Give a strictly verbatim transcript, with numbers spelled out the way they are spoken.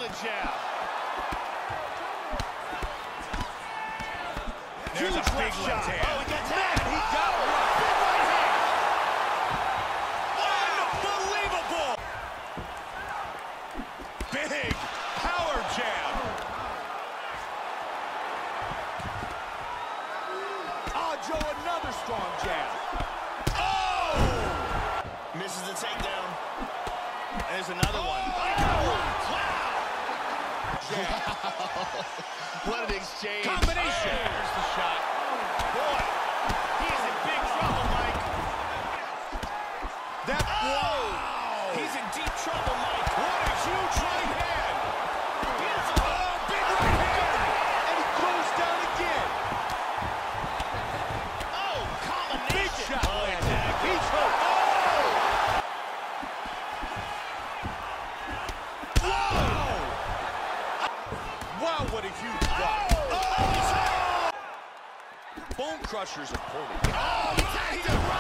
solid jab. There's Huge a big left left shot. hand. Oh, he got tagged. He got one. Big right hand. Unbelievable. Big power jab. Oh, Joe, another strong jab. Oh! Misses the takedown. There's another one. Oh! Wow. What an exchange. Combination. Oh, there's the shot. Boy, he is in big trouble, Mike. That, Oh! wow. He's in deep trouble, Mike. What a huge right hand. Here's a Oh, big right hand. and he goes down again. Oh, combination. Big shot. Oh, attack. He's hurt. Oh! Whoa! Wow, what a huge drop. Oh! Bone crusher's important. Oh, he tagged him.